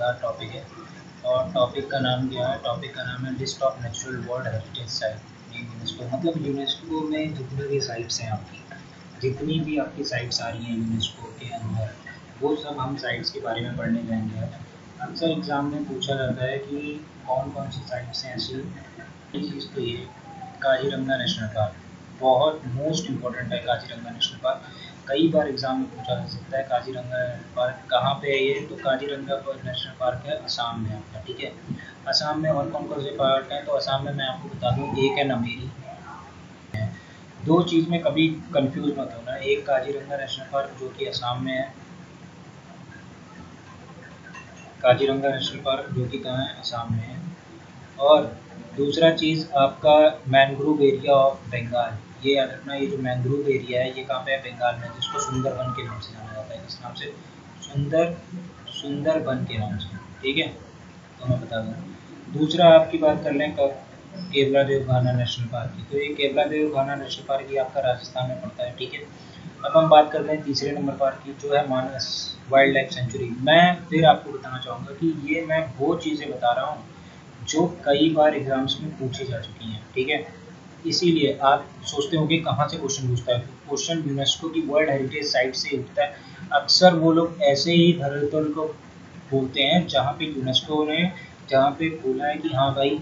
Topic है। और topic का नाम क्या है? टॉपिक का नाम है list of natural world heritage site in UNESCO. मतलब यूनेस्को में जितनी भी साइट्स हैं आपकी, जितनी भी आपकी साइट्स आ रही हैं यूनेस्को के अंदर, वो सब हम साइट्स के बारे में पढ़ने जाएंगे आज। अक्सर एग्ज़ाम में पूछा जाता है कि कौन कौन सी साइट्स हैं ऐसी। चीज़ तो ये काजीरंगा नेशनल पार्क बहुत मोस्ट इम्पोर्टेंट है। काजीरंगा नेशनल पार्क कई बार एग्जाम में पूछा जा सकता है। काजीरंगा नेशनल पार्क कहाँ पे है? ये तो काजीरंगा नेशनल पार्क है असम में आपका, ठीक है। असम में और कौन कौन से पार्क हैं? तो असम में मैं आपको बता दूँ, एक है नमेरी। दो चीज़ में कभी कंफ्यूज मत होना, एक काजीरंगा नेशनल पार्क जो कि असम में है, काजीरंगा नेशनल पार्क जो कि कहाँ है? असम में है। और दूसरा चीज़ आपका मैंग्रोव एरिया ऑफ बंगाल, ये याद रखना, ये जो मैंग्रोव एरिया है ये कहाँ पे है? बंगाल में, जिसको सुंदरबन के नाम से जाना जाता है। किस नाम से? सुंदरबन के नाम से, ठीक है। तो मैं बता दूँ। दूसरा आपकी बात कर लें कब केवला देव घाना नेशनल पार्क की, तो ये केवला देव घाना नेशनल पार्क ये आपका राजस्थान में पड़ता है, ठीक है। अब हम बात करते हैं तीसरे नंबर पार्क की, जो है मानस वाइल्ड लाइफ सेंचुरी। मैं फिर आपको बताना चाहूँगा कि ये मैं वो चीज़ें बता रहा हूँ जो कई बार एग्जाम्स में पूछी जा चुकी हैं, ठीक है। इसीलिए आप सोचते होंगे कहाँ से क्वेश्चन पूछता है। क्वेश्चन यूनेस्को की वर्ल्ड हेरिटेज साइट से उठता है। अक्सर वो लोग ऐसे ही धरातल को बोलते हैं जहाँ पे यूनेस्को ने जहाँ पे बोला है कि हाँ भाई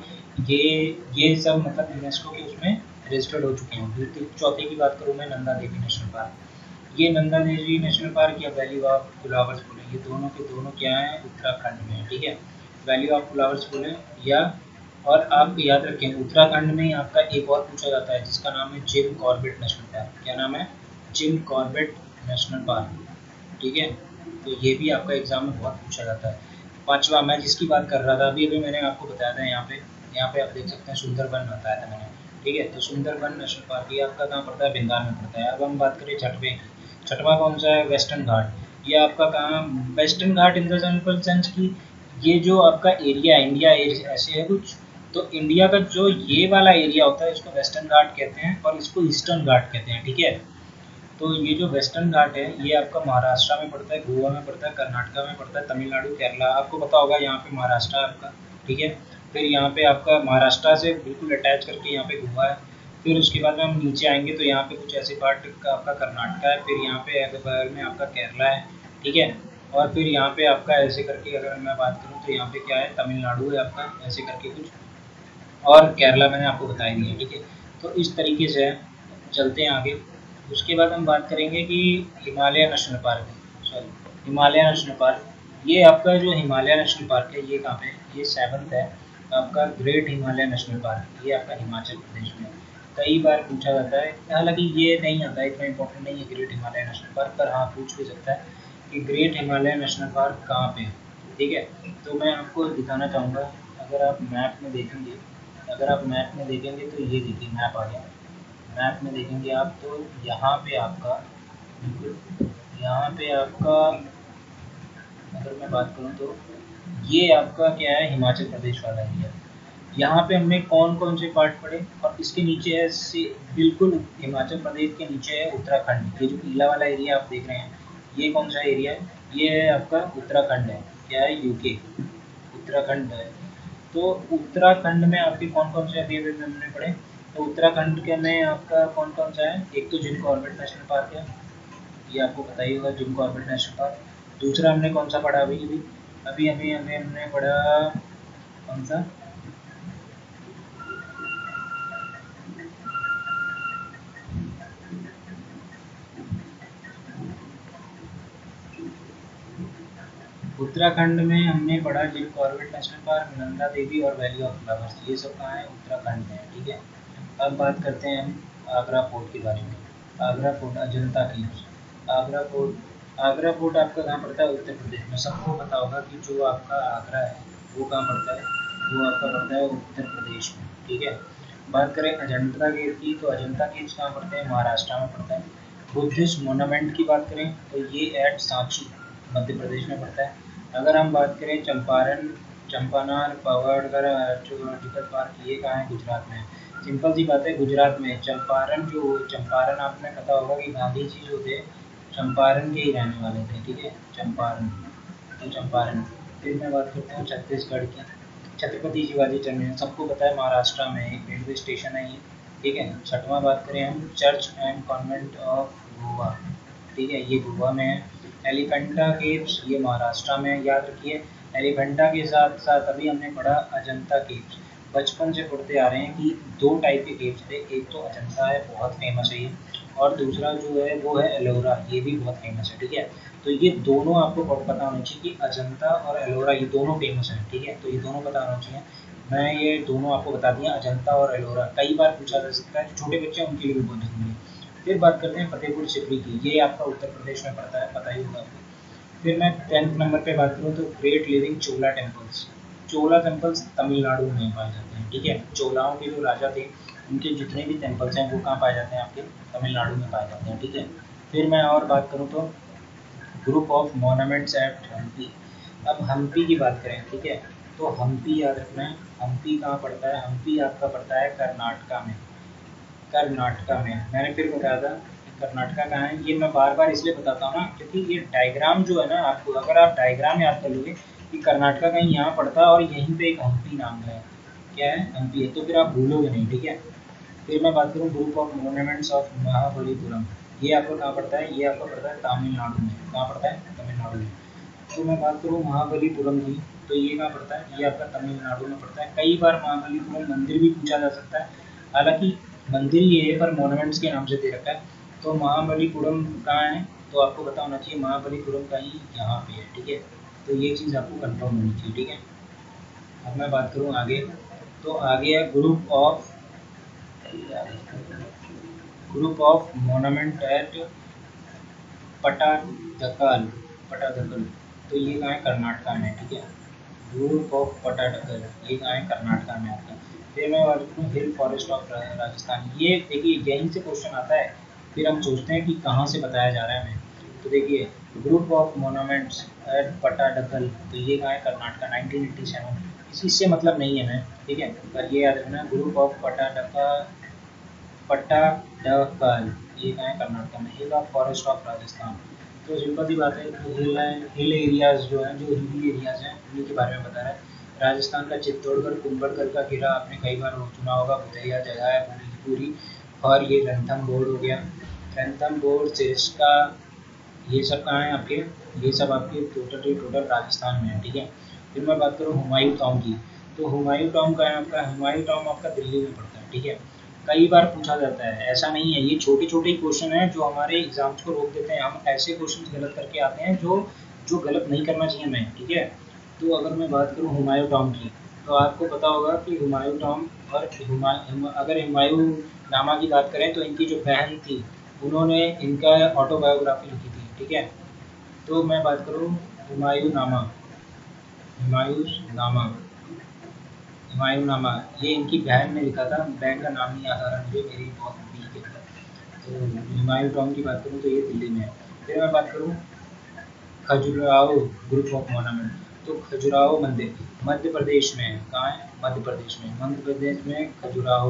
ये सब मतलब यूनेस्को के उसमें रजिस्टर्ड हो चुके हैं। फिर चौथे की बात करूँ मैं, नंदा देवी नेशनल पार्क। ये नंदा देवी नेशनल पार्क या वैली ऑफ फ्लावर्स बोले, ये दोनों के दोनों क्या हैं? उत्तराखंड में है, ठीक है। वैली ऑफ फ्लावर्स बोले या, और आप याद रखें उत्तराखंड में ही आपका एक और पूछा जाता है जिसका नाम है जिम कॉर्बेट नेशनल पार्क। क्या नाम है? जिम कॉर्बेट नेशनल पार्क, ठीक है। तो ये भी आपका एग्जाम में बहुत पूछा जाता है। पांचवा मैं जिसकी बात कर रहा था अभी मैंने आपको बताया था, यहाँ पे आप देख सकते हैं सुंदरबन बताया था मैंने, ठीक है। तो सुंदरबन नेशनल पार्क ये आपका कहाँ पड़ता है? बंगाल में पड़ता है। अब हम बात करें छठवें की। छठवां कौन सा है? वेस्टर्न घाट। ये आपका कहाँ? Western Ghat in the simple sense की ये जो आपका एरिया है, इंडिया ऐसे है कुछ, तो इंडिया का जो ये वाला एरिया होता है इसको वेस्टर्न घाट कहते हैं और इसको ईस्टर्न घाट कहते हैं, ठीक है। तो ये जो वेस्टर्न घाट है ये आपका महाराष्ट्र में पड़ता है, गोवा में पड़ता है, कर्नाटका में पड़ता है, तमिलनाडु, केरला। आपको पता होगा यहाँ पे महाराष्ट्र है आपका, ठीक है। फिर यहाँ पे आपका महाराष्ट्र से बिल्कुल अटैच करके यहाँ पे गोवा है। फिर उसके बाद में हम नीचे आएंगे तो यहाँ पे कुछ ऐसे पार्ट का आपका कर्नाटका है। फिर यहाँ पे बगल में आपका केरला है, ठीक है। और फिर यहाँ पे आपका ऐसे करके अगर मैं बात करूँ तो यहाँ पे क्या है? तमिलनाडु है आपका, ऐसे करके कुछ। और केरला मैंने आपको बता ही दिया, ठीक है। तो इस तरीके से चलते हैं आगे। उसके बाद हम बात करेंगे कि Himalaya national park, sorry Himalaya national park. ये आपका जो हिमालय नेशनल पार्क है ये कहाँ पे है? ये 7th है आपका ग्रेट हिमालय नेशनल पार्क। ये आपका हिमाचल प्रदेश में। कई बार पूछा जाता है, हालांकि ये नहीं आता है, इतना इंपॉर्टेंट नहीं है ग्रेट हिमालय नेशनल पार्क, पर हाँ पूछ भी सकता है कि ग्रेट हिमालय नेशनल पार्क कहाँ पे है, ठीक है। तो मैं आपको दिखाना चाहूँगा, अगर आप मैप में देखेंगे, अगर आप मैप में देखेंगे तो ये देखिए मैप आ गया। मैप में देखेंगे आप तो यहाँ पे आपका बिल्कुल, यहाँ पे आपका अगर मैं बात करूँ तो ये आपका क्या है? हिमाचल प्रदेश वाला एरिया। यहाँ पे हमने कौन कौन से पार्ट पढ़े, और इसके नीचे है से बिल्कुल हिमाचल प्रदेश के नीचे है उत्तराखंड। ये जो पीला वाला एरिया आप देख रहे हैं ये कौन सा एरिया है? ये है आपका उत्तराखंड है। क्या है? यूके, उत्तराखंड है। तो उत्तराखंड में आपके कौन कौन से अभी अभी हमने पढ़े? तो उत्तराखंड के में आपका कौन कौन सा है? एक तो जिम कॉर्बेट नेशनल पार्क है, ये आपको पता ही होगा, जिम कॉर्बेट नेशनल पार्क। दूसरा हमने कौन सा पढ़ा अभी अभी अभी अभी अभी हमने पढ़ा कौन सा? उत्तराखंड में हमने पढ़ा Jim Corbett national park, Nanda Devi और वैली ऑफ फ्लावर्स। ये सब कहाँ है? उत्तराखंड में है, ठीक है। अब बात करते हैं हम आगरा फोर्ट के बारे में। आगरा फोर्ट, अजंता की आगरा फोर्ट। आगरा फोर्ट आपका कहाँ पड़ता है? उत्तर प्रदेश में। सबको पता होगा कि जो आपका आगरा है वो कहाँ पड़ता है? वो आपका पड़ता है उत्तर प्रदेश में, ठीक है। बात करें अजंता केव की, तो अजंता केव्स कहाँ पड़ते हैं? महाराष्ट्र में पड़ता है। बुद्धिस्ट मोनामेंट की बात करें तो ये एट सांची मध्य प्रदेश में पड़ता है। अगर हम बात करें चंपारण, चंपानार पावड़गढ़ आर्टिकल पार्क, ये कहाँ है? गुजरात में। सिंपल सी बात है, गुजरात में। चंपारण जो चंपारण आपने पता होगा कि गांधी जी जो थे चंपारण के ही रहने वाले थे, ठीक है, चंपारण। तो चंपारण। फिर मैं बात करता हूँ छत्तीसगढ़ की, छत्रपति शिवाजी टर्मिनस, सबको पता है महाराष्ट्र में एक रेलवे स्टेशन है ये, ठीक है। छठवां बात करें हम church and convent of Goa, ठीक है, ये गोवा में है। एलिफेंटा केव्स ये महाराष्ट्र में है, याद रखिए। एलिफेंटा के साथ साथ अभी हमने पढ़ा अजंता केव्स, बचपन से पढ़ते आ रहे हैं कि दो टाइप के केव्स थे, एक तो अजंता है बहुत फेमस है ये, और दूसरा जो है वो है एलोरा, ये भी बहुत फेमस है, ठीक है। तो ये दोनों आपको पता होना चाहिए कि अजंता और एलोरा ये दोनों फेमस हैं, ठीक है, तो ये दोनों पता होना चाहिए। मैं ये दोनों आपको बता दिया, अजंता और एलोरा, कई बार पूछा जा सकता है, छोटे बच्चे हैं उनके लिए भी बहुत जरूरी है। फिर बात करते हैं फतेहपुर सिकरी की, ये आपका उत्तर प्रदेश में पड़ता है, पता ही होगा आपको। फिर मैं 10th नंबर पे बात करूँ तो great living Chola temples, Chola temples Tamil Nadu में पाए जाते हैं, ठीक है। चोलाओं के जो राजा थे उनके जितने भी टेम्पल्स हैं वो कहाँ पाए जाते हैं, आपके तमिलनाडु में पाए जाते हैं, ठीक है। फिर मैं और बात करूँ तो group of monuments at Hampi, अब हम्पी की बात करें, ठीक है, तो हम्पी याद रखना है, हम्पी कहाँ पड़ता है, हम्पी आपका पड़ता है कर्नाटका में, कर्नाटका में। मैंने फिर बताया था कि कर्नाटका कहाँ है, ये मैं बार बार इसलिए बताता हूँ ना क्योंकि ये डायग्राम जो है ना, आपको अगर आप डायग्राम याद कर लोगे कि कर्नाटका कहीं यहाँ पड़ता है और यहीं पे एक हम्पी नाम का है, क्या है, हम्पी है, तो फिर आप भूलोगे नहीं, ठीक है। फिर मैं बात करूँ group of monuments of Mahabalipuram, ये आपको कहाँ पड़ता है, ये आपको पड़ता है तमिलनाडु में, कहाँ पड़ता है, तमिलनाडु में। तो मैं बात करूँ महाबलीपुरम की, तो ये कहाँ पड़ता है, ये आपका तमिलनाडु में पड़ता है। कई बार महाबलीपुरम मंदिर भी पूछा जा सकता है, हालांकि मंदिर ये है पर मोनूमेंट्स के नाम से दे रखा है। तो महाबलीपुरम कहाँ है, तो आपको पता होना चाहिए महाबलीपुरम कहीं यहाँ पे है, ठीक है, तो ये चीज़ आपको कंफर्म होनी चाहिए, ठीक है। अब मैं बात करूँ आगे, तो आगे है group of monument at Pattadakal, Pattadakal, तो ये कहाँ है, कर्नाटका में, ठीक है। ग्रुप ऑफ पटादकल ये कहाँ है, कर्नाटका में आपका। फिर मैं बात करूँ हिल फॉरेस्ट ऑफ राजस्थान, ये देखिए यहीं से क्वेश्चन आता है, फिर हम सोचते हैं कि कहाँ से बताया जा रहा है हमें। तो देखिए group of monuments at Pattadakal, तो ये कहाँ है, कर्नाटका, 1987, इससे मतलब नहीं है मैं, ठीक है, पर ये याद रखना ग्रुप ऑफ पटाडकल ये कहाँ है, कर्नाटक में। Hill of forest of Rajasthan, तो सिंपल सी बात है, हिल एरियाज जो हैं, जो हिली एरियाज हैं उन्हीं के बारे में बता रहा है। राजस्थान का चित्तौड़गढ़ कुंभलगढ़ का किला आपने कई बार सुना होगा, बुधैया जगह है पूरी की पूरी। और ये रणथंभौर हो गया, रणथंभौर सिरस्का, ये सब कहाँ है आपके, ये सब आपके टोटल राजस्थान में है, ठीक है। फिर मैं बात करूँ हुमायूं टॉम की, तो हुमायूं टॉम का है आपका, हुमायूं टॉम आपका दिल्ली में पड़ता है, ठीक है। कई बार पूछा जाता है, ऐसा नहीं है, ये छोटे छोटे क्वेश्चन हैं जो हमारे एग्जाम्स को रोक देते हैं, हम ऐसे क्वेश्चन गलत करके आते हैं जो जो गलत नहीं करना चाहिए हमें, ठीक है। तो अगर मैं बात करूँ हुमायूं टॉम की, तो आपको पता होगा कि हुमायूं टॉम और अगर हुमायूं नामा की बात करें तो इनकी जो बहन थी उन्होंने इनका ऑटोबायोग्राफी लिखी थी, ठीक है। तो मैं बात करूँ हुमायूं नामा, हुमायूं नामा, हुमायूं नामा, ये इनकी बहन ने लिखा था, बहन का नाम नहीं याद आ रहा मुझे, मेरी बहुत वीक है। तो हुमायूं टॉम की बात करूँ तो ये दिल्ली में है। फिर मैं बात करूँ खजुराहो ग्रुप ऑफ मोनूमेंट, तो खजुराहो मंदिर मध्य प्रदेश में है, कहाँ है, मध्य प्रदेश में, मध्य प्रदेश में Khajuraho,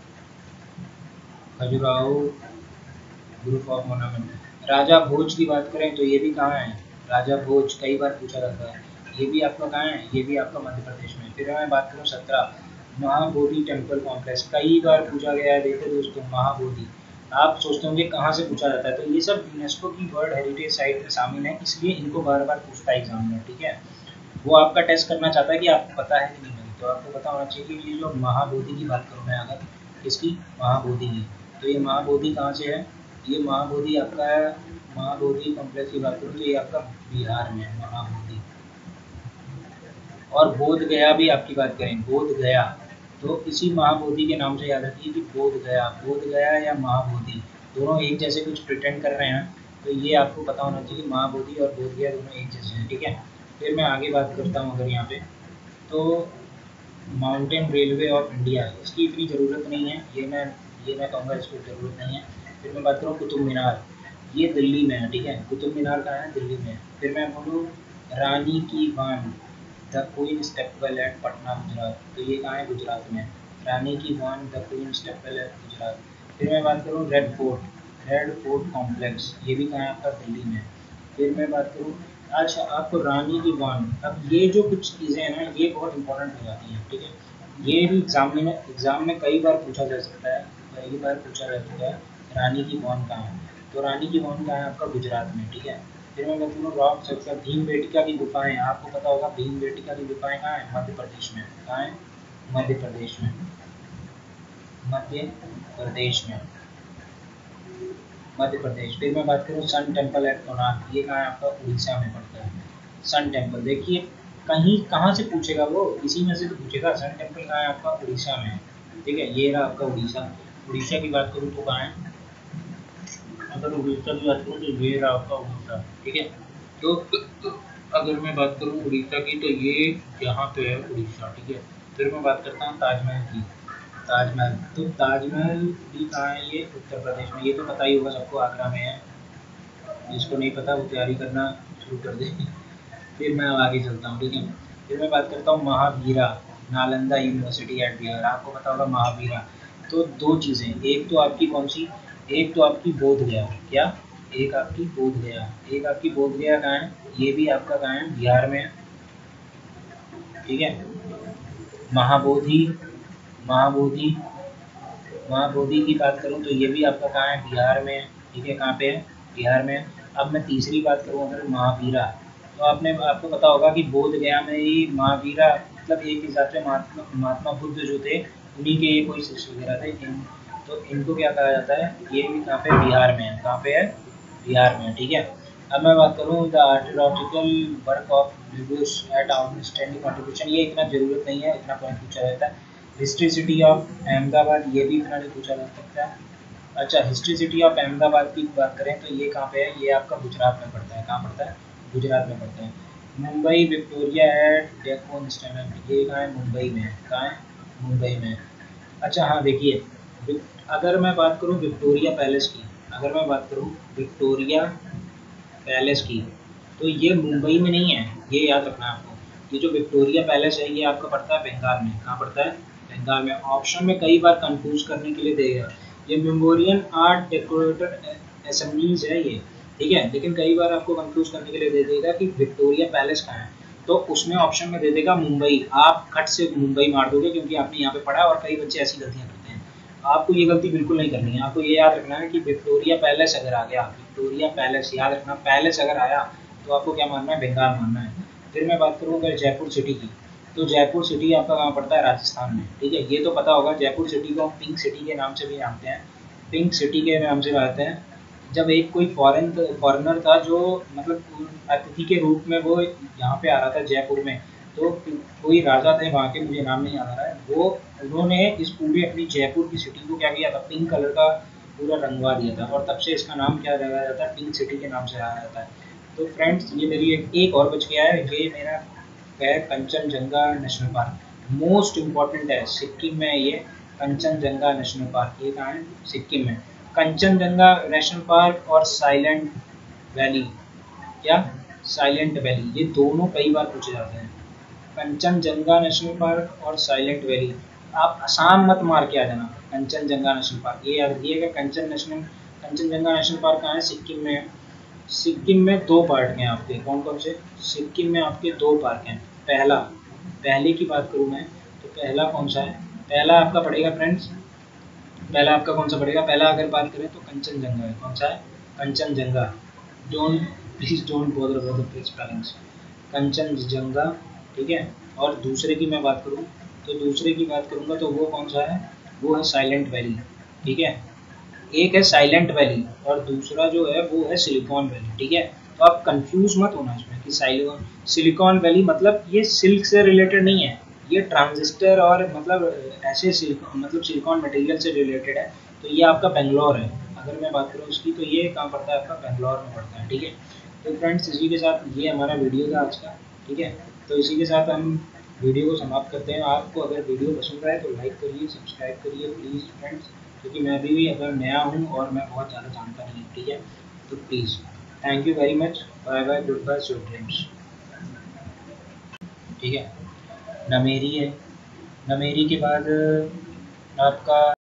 Khajuraho group of monument. Raja Bhoj की बात करें तो ये भी कहाँ है, राजा भोज कई बार पूछा जाता है, ये भी आपका कहाँ है, ये भी आपका मध्य प्रदेश में। फिर मैं बात करूँ 17 महाबोधि टेम्पल कॉम्प्लेक्स, कई बार पूछा गया है, देखो दोस्तों महाबोधि, आप सोचते होंगे कहाँ से पूछा जाता है, तो ये सब यूनेस्को की वर्ल्ड हेरिटेज साइट में शामिल है, इसलिए इनको बार बार पूछता है एग्जाम में, ठीक है। वो आपका टेस्ट करना चाहता है कि आपको पता है कि नहीं, तो आपको पता होना चाहिए कि ये जो महाबोधि की बात करूँ मैं अगर इसकी, महाबोधि की, तो ये महाबोधि कहाँ से है, ये महाबोधि आपका है, महाबोधि कॉम्प्लेक्स की बात करूँ तो ये आपका बिहार में है महाबोधि। और बोध गया भी आपकी बात करें, बोध गया, तो इसी महाबोधि के नाम से याद रखिए कि बोध गया या महाबोधि दोनों एक जैसे कुछ प्रिटेंड कर रहे हैं, तो ये आपको पता होना चाहिए कि महाबोधि और बोध गया दोनों एक जैसे हैं, ठीक है। फिर मैं आगे बात करता हूँ अगर यहाँ पे, तो माउंटेन रेलवे ऑफ इंडिया, इसकी इतनी ज़रूरत नहीं है, ये मैं कहूँगा इसको ज़रूरत नहीं है। फिर मैं बात करूँ कुतुब मीनार, ये दिल्ली में है, ठीक है, कुतुब मीनार कहाँ है, दिल्ली में है। फिर मैं बोलूँ Rani ki Vav the queen stepwell at Patan Gujarat, तो ये कहाँ है, गुजरात में, Rani ki Vav the queen stepwell at Gujarat. फिर मैं बात करूँ रेड फोर्ट कॉम्प्लेक्स, ये भी कहाँ है आपका, दिल्ली में। फिर मैं बात करूँ अच्छा, आपको रानी की वान, अब ये जो कुछ चीज़ें हैं ना, ये बहुत इंपॉर्टेंट हो जाती हैं, ठीक है। ये भी एग्जाम में कई बार पूछा जा सकता है, कई बार पूछा जा चुका है। रानी की वान कहाँ है? तो रानी की वान कहाँ है? आपका गुजरात में, ठीक है। फिर मैं बताऊँ रॉक सकता, भीम बेटिका की गुफाएं, आपको पता होगा भीम बेटिका की गुफाएं कहाँ है? मध्य प्रदेश में। कहाँ है? मध्य प्रदेश में। मध्य प्रदेश में। मध्य प्रदेश। फिर मैं बात करूँ सन टेम्पल एट कोणार्क, ये कहाँ है? आपका उड़ीसा में पड़ता है। सन टेम्पल देखिए, कहीं कहाँ से पूछेगा वो, इसी में से तो पूछेगा। सन टेम्पल कहाँ है? आपका उड़ीसा में है, ठीक है। ये रहा आपका उड़ीसा। उड़ीसा की बात करूँ तो कहाँ है? अगर उड़ीसा की बात करूँ तो ये रहा आपका उड़ीसा, ठीक है। तो अगर मैं बात करूँ उड़ीसा की तो ये यहाँ पे है उड़ीसा, ठीक है। फिर मैं बात करता हूँ ताजमहल की। ताजमहल, तो ताजमहल भी कहाँ है? ये उत्तर प्रदेश में। ये तो पता ही होगा सबको, आगरा में है। जिसको नहीं पता वो तैयारी करना शुरू कर दे। फिर मैं अब आगे चलता हूँ, ठीक है। फिर मैं बात करता हूँ महावीरा, नालंदा यूनिवर्सिटी एट बिहार, आपको पता होगा महावीरा। तो दो चीज़ें, एक तो आपकी कौन सी, एक तो आपकी बोध गया, क्या? एक आपकी बोध गया, एक आपकी बोध गया कहाँ है? ये भी आपका कहाँ है? बिहार में है, ठीक है। महाबोधि, महाबोधि, महाबोधि की बात करूँ तो ये भी आपका कहाँ है? बिहार में है, ठीक है। कहाँ पे है? बिहार में है। अब मैं तीसरी बात करूँ अगर महावीरा, तो आपको पता होगा कि बोध गया में ही महावीरा, मतलब एक हिसाब से महात्मा महात्मा बुद्ध जो थे, उन्हीं के ये कोई शिष्य वगैरह थे। तो इनको क्या कहा जाता है? ये भी कहाँ पे? बिहार में है। कहाँ पे है? बिहार में है, ठीक है। अब मैं बात करूँ the archaeological work of deuce at outstanding contribution, ये इतना ज़रूरत नहीं है, इतना पॉइंट पूछा जाता है। हिस्ट्री सिटी ऑफ अहमदाबाद, ये भी इतना नहीं पूछा जा सकता है। अच्छा, हिस्ट्री सिटी ऑफ अहमदाबाद की बात करें तो ये कहाँ पे है? ये आपका गुजरात में पड़ता है। कहाँ पड़ता है? गुजरात में पड़ता है। Mumbai Victoria at Deccan standard, ये कहाँ है? मुंबई में है। कहाँ है? मुंबई में है। अच्छा हाँ देखिए, अगर मैं बात करूँ विक्टोरिया पैलेस की, अगर मैं बात करूँ विक्टोरिया पैलेस की, तो ये मुंबई में नहीं है, ये याद रखना आपको। ये जो विक्टोरिया पैलेस है ये आपका पड़ता है बंगाल में। कहाँ पड़ता है? बंगाल में। ऑप्शन में कई बार कंफ्यूज करने के लिए देगा, ये मेमोरियल आर्ट डेकोरेटेड असेंबलीज है ये, ठीक है। लेकिन कई बार आपको कंफ्यूज करने के लिए दे देगा कि विक्टोरिया पैलेस कहाँ है, तो उसमें ऑप्शन में दे देगा मुंबई। आप खट से मुंबई मार दोगे क्योंकि आपने यहाँ पे पढ़ा है, और कई बच्चे ऐसी गलतियाँ करते हैं। आपको ये गलती बिल्कुल नहीं करनी है। आपको ये याद रखना है कि विक्टोरिया पैलेस अगर आ गया, विक्टोरिया पैलेस याद रखना, पैलेस अगर आया तो आपको क्या मानना है? बंगाल मानना है। फिर मैं बात करूँ अगर जयपुर सिटी की, तो जयपुर सिटी आपका कहाँ पड़ता है? राजस्थान में, ठीक है। ये तो पता होगा, जयपुर सिटी को हम पिंक सिटी के नाम से भी जानते हैं, पिंक सिटी के नाम से जानते हैं। जब एक कोई फॉरेनर था जो मतलब अतिथि के रूप में वो यहाँ पे आ रहा था जयपुर में, तो कोई राजा थे वहाँ के, मुझे नाम नहीं याद आ रहा है, वो उन्होंने इस पूरी अपनी जयपुर की सिटी को क्या किया था? पिंक कलर का पूरा रंगवा दिया था, और तब से इसका नाम क्या रखा जाता है? पिंक सिटी के नाम से आया जाता है। तो फ्रेंड्स ये मेरी एक और बच गया है, ये मेरा है Kanchenjunga National Park, most important है, सिक्किम में है ये। कंचनजंगा नेशनल पार्क ये कहाँ है? सिक्किम में। कंचनजंगा नेशनल पार्क और साइलेंट वैली, क्या? साइलेंट वैली, ये दोनों कई बार पूछे जाते हैं। कंचनजंगा नेशनल पार्क और साइलेंट वैली। आप आसाम मत मार के आ जाना, कंचनजंगा नेशनल पार्क ये याद रखिएगा। कंचनजंगा नेशनल पार्क कहाँ है? सिक्किम में है। सिक्किम में दो पार्क हैं आपके, कौन कौन से? सिक्किम में आपके दो पार्क हैं। पहला, पहले की बात करूँ मैं तो पहला कौन सा है? पहला आपका पड़ेगा फ्रेंड्स, पहला आपका कौन सा पड़ेगा? पहला अगर बात करें तो कंचनजंगा है। कौन सा है? Kanchenjunga. Don't, please don't bother about the spellings. Kanchenjunga, ठीक है। और दूसरे की मैं बात करूँ तो दूसरे की बात करूँगा तो वो कौन सा है? वो है साइलेंट वैली, ठीक है। एक है साइलेंट वैली और दूसरा जो है वो है सिलिकॉन वैली, ठीक है। तो आप कंफ्यूज मत होना इसमें कि सिलिकॉन वैली मतलब ये सिल्क से रिलेटेड नहीं है, ये ट्रांजिस्टर और मतलब ऐसे सिलिकॉन, मतलब सिलिकॉन मटेरियल से रिलेटेड है। तो ये आपका बेंगलोर है। अगर मैं बात करूँ उसकी तो ये कहाँ पड़ता है? आपका बेंगलोर में पड़ता है, ठीक है। तो फ्रेंड्स इसी के साथ ये हमारा वीडियो था आज का, ठीक है। तो इसी के साथ हम वीडियो को समाप्त करते हैं। आपको अगर वीडियो पसंद आए तो लाइक करिए, सब्सक्राइब करिए प्लीज़ फ्रेंड्स, क्योंकि मैं भी अगर नया हूँ और मैं बहुत ज़्यादा जानता नहीं हूँ, ठीक है। तो please, thank you very much, bye bye, good bye, sweet dreams, ठीक है। नमेरी है, नमेरी के बाद आपका